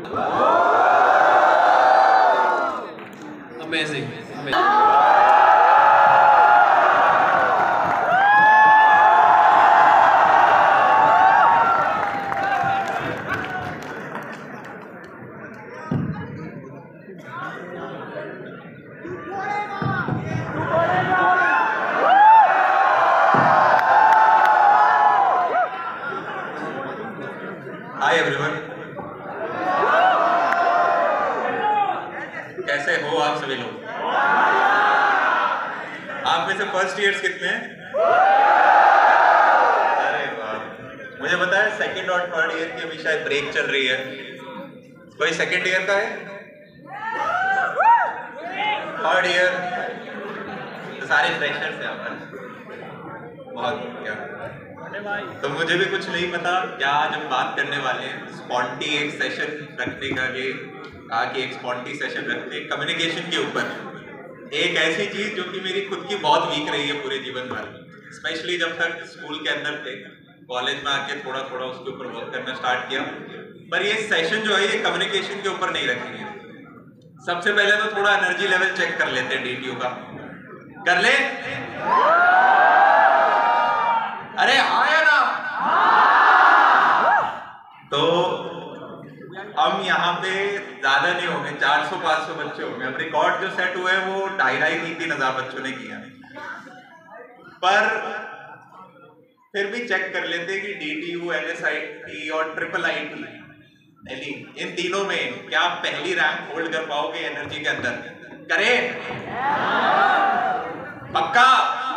Amazing. Hi everyone, कैसे हो आप सभी लोग? आप में से फर्स्ट ईयर्स कितने हैं? अरे वाह, मुझे पता है सेकंड और थर्ड ईयर की अभी शायद ब्रेक चल रही है। कोई सेकंड ईयर का है? थर्ड ईयर तो सारे फ्रेशर्स हैं आप। बहुत क्या, तो मुझे भी कुछ नहीं पता क्या आज हम बात करने वाले हैं। स्पॉन्टी एक सेशन रखने का, ये कहा कि एक स्पॉन्टी सेशन रखते हैं कम्युनिकेशन के ऊपर। एक ऐसी चीज जो कि मेरी खुद की बहुत वीक रही है पूरे जीवन भर, स्पेशली जब तक स्कूल के अंदर थे। कॉलेज में आके थोड़ा थोड़ा उसके ऊपर वर्क करना स्टार्ट किया, पर ये सेशन जो है ये कम्युनिकेशन के ऊपर नहीं रखेंगे। सबसे पहले तो थोड़ा एनर्जी लेवल चेक कर लेते हैं डीटीयू का। कर ले? अरे आया ना। तो हम यहाँ पे ज्यादा नहीं होंगे, 400-500 बच्चे होंगे। अब रिकॉर्ड जो सेट हुए हैं वो 2,500-3,000 बच्चों ने किया, पर फिर भी चेक कर लेते हैं कि डीटीयू, एलएसआईटी और ट्रिपल आईटी दिल्ली, इन तीनों में क्या आप पहली रैंक होल्ड कर पाओगे एनर्जी के अंदर? करें? पक्का?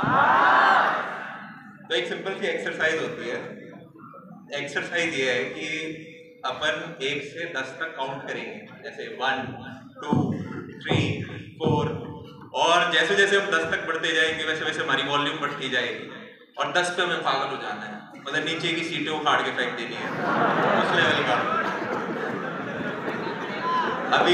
तो एक सिंपल सी एक्सरसाइज होती है। एक्सरसाइज ये है कि अपन 1 से 10 तक काउंट करेंगे, जैसे 1, 2, 3, 4, और जैसे जैसे हम 10 तक बढ़ते जाएंगे वैसे वैसे हमारी वॉल्यूम बढ़ती जाएगी, और 10 पे हमें पागल हो जाना है, मतलब नीचे की सीटें उखाड़ के फेंक देनी है, उस लेवल का। अभी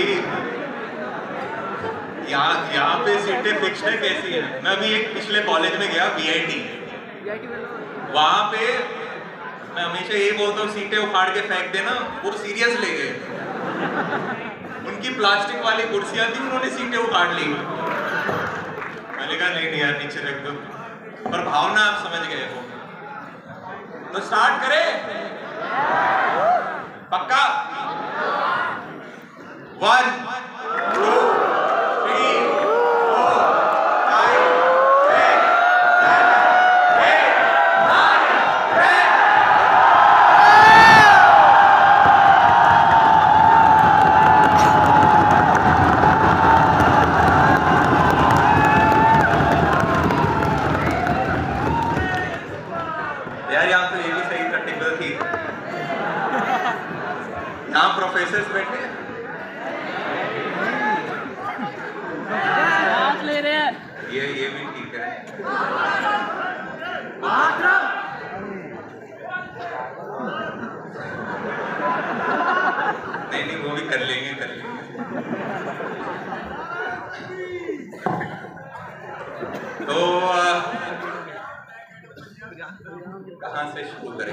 यहाँ पे सीटें फिक्स है कैसी है? मैं अभी एक पिछले कॉलेज में गया, वीआईटी, वहां पे मैं हमेशा यही बोलता हूँ सीटें उखाड़ के फेंक देना, वो सीरियस ले गए। उनकी प्लास्टिक वाली कुर्सियां थी, उन्होंने सीटें उखाड़ ली। मैंने कहा नहीं यार नीचे रख दो, पर भावना आप समझ गए हो। तो स्टार्ट करें? पक्का? 1, 2, 3, 4, 5, 6, 7, 8, 9, 10। यार यहाँ तो ये भी सही प्रैक्टिकल थी। यहाँ प्रोफेसर्स बैठे ले रहे हैं। ये भी ठीक है। नहीं वो भी कर लेंगे। तो कहाँ से शुरू करें?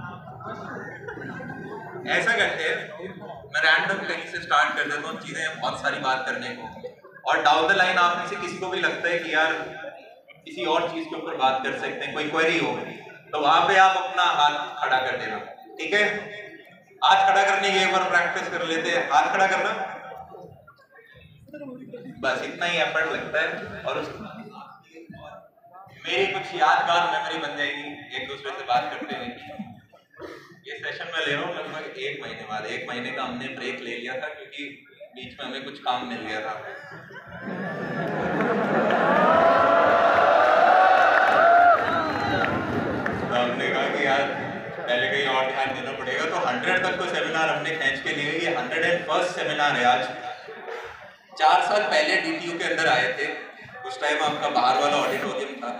ऐसा करते हैं, मैं रैंडम कहीं से स्टार्ट कर देता हूँ, चीजें बहुत सारी बात करने को, और डाउन द लाइन आप में से किसी को भी लगता है कि यार किसी और चीज के ऊपर बात कर सकते हैं, कोई क्वेरी हो, तो वहां पे आप अपना हाथ खड़ा कर देना। ठीक है? हाथ खड़ा करने की एक बार प्रैक्टिस कर लेते हैं। हाथ खड़ा करना, बस इतना ही एफर्ट लगता है, और मेरी कुछ यादगार मेमोरी बन जाएगी एक दूसरे से बात करते हैं। ये सेशन मैं ले रहा हूँ लगभग 1 महीने बाद। 1 महीने का हमने ब्रेक ले लिया था क्योंकि बीच में हमें कुछ काम मिल गया था। तो हमने कहा कि यार पहले कहीं और ध्यान देना पड़ेगा, तो 100 तक को सेमिनार हमने खींच के लिए। ये 101st सेमिनार है आज। 4 साल पहले डीटीयू के अंदर आए थे, उस टाइम आपका बाहर वाला ऑडिटोरियम था,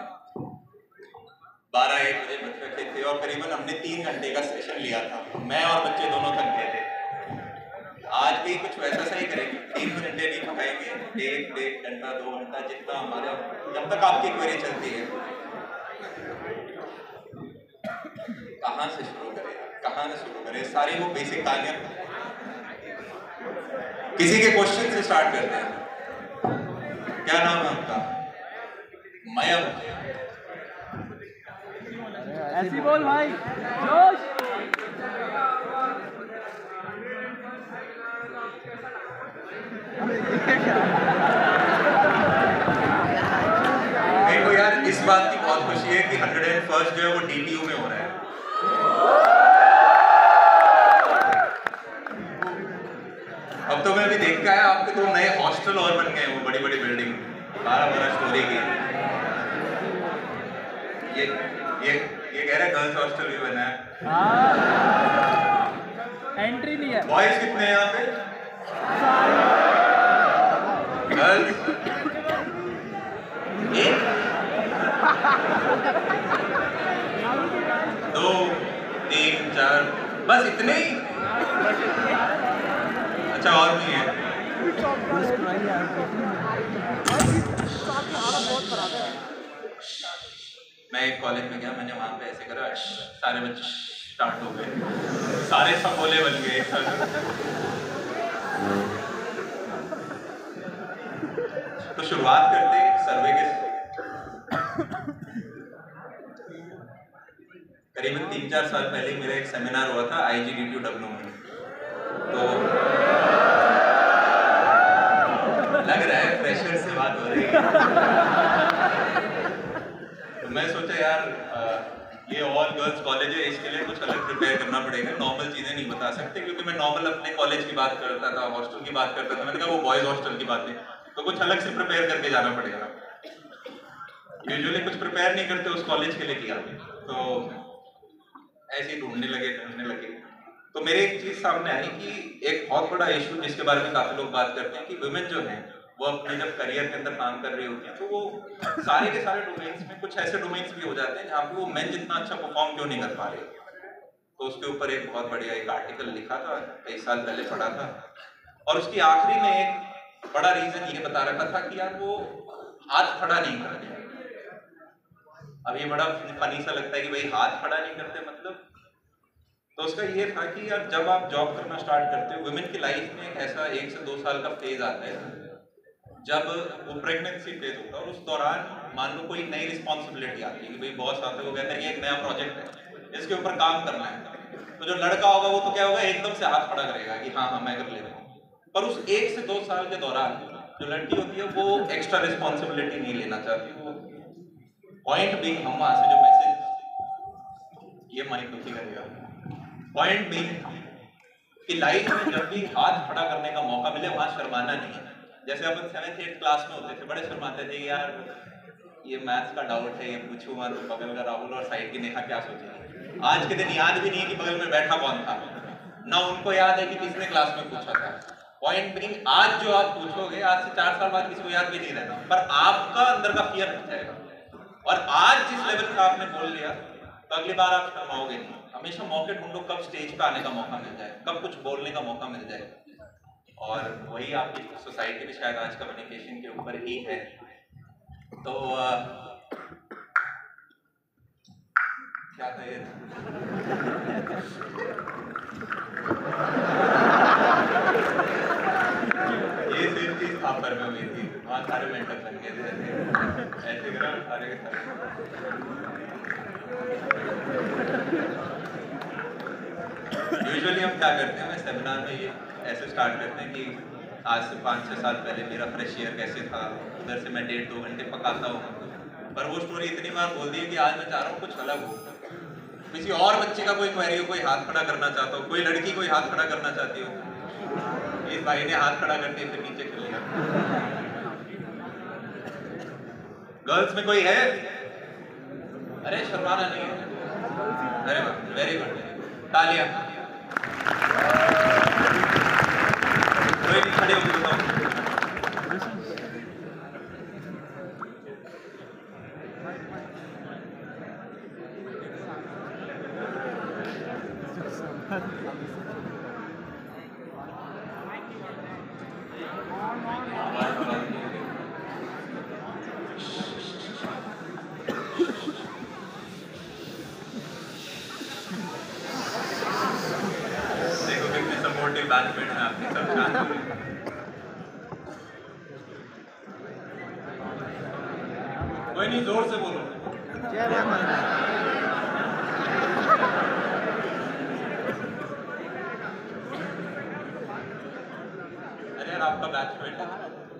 12-1 बजे बच रखे थे, और करीबन हमने 3 घंटे का सेशन लिया था। मैं और बच्चे दोनों थक गए थे। आज भी कुछ वैसा सही करेंगे, 3 घंटे नहीं थकाएंगे, 1 घंटा 2 घंटा, जितना हमारा, जब तक आपकी क्वेरी चलती है। कहाँ से शुरू करें? सारी वो बेसिक कहानियां किसी के क्वेश्चन से स्टार्ट करते हैं। क्या नाम है आपका? मयम। ऐसी बोल भाई, जोश। मेरे को यार इस बात की बहुत खुशी है कि 101st जो है वो DTU में हो रहा है। अब तो मैं भी देख के आया, आपके तो नए हॉस्टल और बन गए, वो बड़ी बड़ी बिल्डिंग 12 स्टोरी की। ये कह रहा है गर्ल्स हॉस्टल भी बना है। एंट्री नहीं है। बॉयज कितने हैं यहाँ पे? गर्ल्स 1 2 3 4 बस इतने ही? अच्छा और भी है? मैं एक कॉलेज में गया, मैंने वहां पे ऐसे करा, सारे बच्चे स्टार्ट हो गए, सारे सपोले बन गए। तो शुरुआत करते हैं सर्वे के। करीबन 3-4 साल पहले मेरा एक सेमिनार हुआ था IGDTU में। तो लग रहा है प्रेशर से बात हो रही है। तो मैं सोचा यार ये ऑल गर्ल्स कॉलेज है, इसके लिए कुछ अलग प्रिपेयर करना पड़ेगा, नॉर्मल चीजें नहीं बता सकते, क्योंकि मैं नॉर्मल अपने कॉलेज की बात करता था, हॉस्टल की बात करता था। मैंने कहा वो बॉयज हॉस्टल की बात है, तो कुछ अलग से प्रिपेयर करके जाना पड़ेगा। यूजुअली कुछ प्रिपेयर नहीं करते उस कॉलेज के लिए किया, तो ऐसे ही ढूंढने लगे। तो मेरे एक चीज सामने आई कि एक बहुत बड़ा इशू जिसके बारे में काफी लोग बात करते हैं कि वुमेन जो है वो अपने जब करियर के अंदर काम कर रही होती है, तो वो सारे के सारे डोमेन्स में कुछ ऐसे डोमेन्स भी हो जाते हैं जहाँ पे वो मेन जितना अच्छा परफॉर्म क्यों नहीं कर पा रही। तो उसके ऊपर एक बहुत बढ़िया एक आर्टिकल लिखा था, कई साल पहले पढ़ा था, और उसकी आखिरी में एक बड़ा रीजन ये बता रखा था कि यार वो हाथ खड़ा नहीं करते। अब ये बड़ा फनी सा लगता है कि भाई हाथ खड़ा नहीं करते मतलब, तो उसका ये था कि यार जब आप जॉब करना स्टार्ट करते हो, वुमेन की लाइफ में एक ऐसा 1 से 2 साल का फेज आता है जब वो प्रेगनेंसी फेज होता है, और उस दौरान मान लो कोई नई रिस्पॉन्सिबिलिटी आती है कि भाई बॉस आते हैं, वो कहते हैं कि एक नया प्रोजेक्ट है, इसके ऊपर काम करना है। तो जो लड़का होगा वो तो क्या होगा, एकदम से हाथ खड़ा करेगा कि हाँ मैं कर लेता हूँ। पर उस 1 से 2 साल के दौरान जो लड़की होती है वो एक्स्ट्रा रिस्पॉन्सिबिलिटी नहीं लेना चाहती। वो पॉइंट भी, हम वहां से जो मैसेज, ये माइक दुखी करेगा, पॉइंट भी कि लाइफ में जब भी हाथ खड़ा करने का मौका मिले वहां शर्माना नहीं है। जैसे अपन 7th-8th क्लास में होते थे, बड़े शर्माते थे यार ये मैथ्स का डाउट है, ये पूछूंगा तो बगल का राहुल और साइड की नेहा क्या सोचेगी। आज के दिन याद भी नहीं है कि बगल में बैठा कौन था, ना उनको याद है कि किसने क्लास में पूछा था। पॉइंट बीइंग, आज जो आप पूछोगे आज से 4 साल बाद किसी को याद भी नहीं रहना, पर आपका अंदर का फियर हट जाएगा। और आज जिस लेवल का आपने बोल लिया तो अगली बार आप शर्माओगे नहीं। हमेशा मौके ढूंढो कब स्टेज पे आने का मौका मिल जाए, कब कुछ बोलने का मौका मिल जाए, और वही आपकी सोसाइटी भी शायद आज कम्युनिकेशन के ऊपर ही है। तो क्या था ये सेम चीज पर में हुई थी, वहाँ सारे मेंटल बन गए थे, ऐसे करा सारे के सारे। यूजुअली हम क्या करते हैं, सेमिनार में ये ऐसे स्टार्ट करते हैं कि आज से 5-6 साल पहले मेरा फ्रेश ईयर कैसे था, उधर से मैं 1.5-2 घंटे पकाता हूँ। पर वो स्टोरी इतनी बार बोल दी है कि आज मैं चाह रहा हूँ कुछ अलग हो। किसी और बच्चे का कोई क्वेरी हो, कोई हाथ खड़ा करना चाहता हो, कोई लड़की कोई हाथ खड़ा करना चाहती हो। इस भाई ने हाथ खड़ा करके फिर नीचे कर लिया। गर्ल्स में कोई है? अरे शर्माना नहीं है। अरे वेरी गुड, तालियां। कोई नहीं, खड़े होकर बताओ। देखो कितने सपोर्टिव बैचमेट हैं आपके, सब शांत हो रहे हैं। कोई नहीं, जोर से बोलो। जय माता अरे यार आपका बैचमेट है।